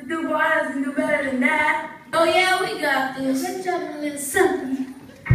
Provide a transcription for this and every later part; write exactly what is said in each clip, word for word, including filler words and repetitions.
the Tupouatas can do better than that. Oh yeah, we got this. Let's try a little something.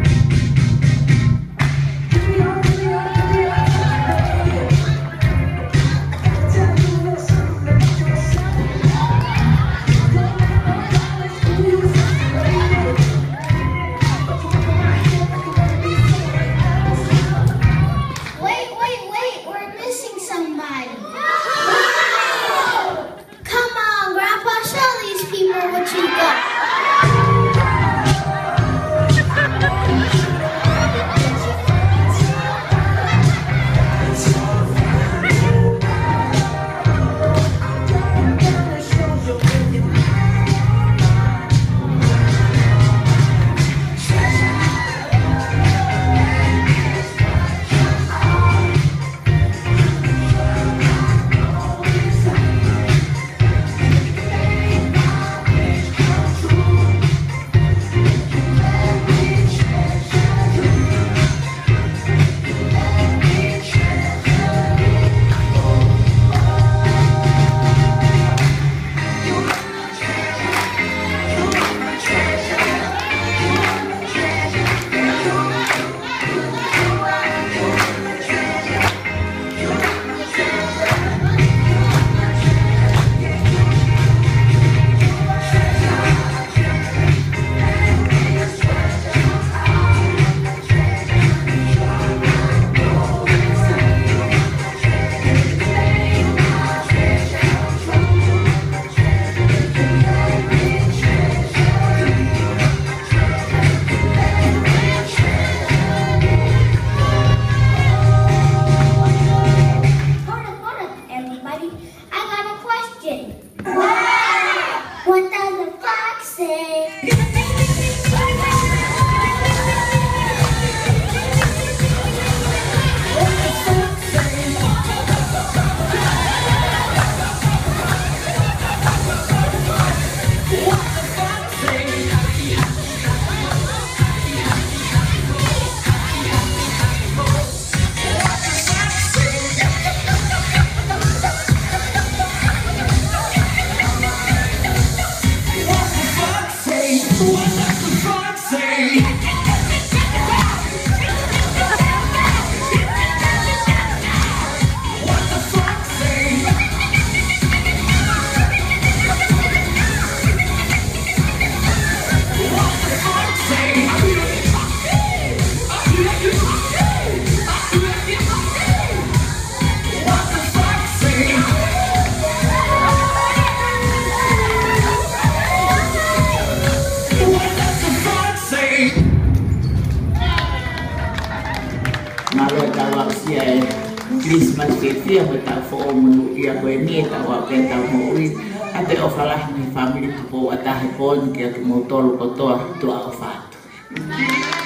Xmas ke tia mo ta fo mo ia ko ni ta wa ke ta mo ui ate o fala ni family Tupouata he pon ke mo tolu ko to to a fa.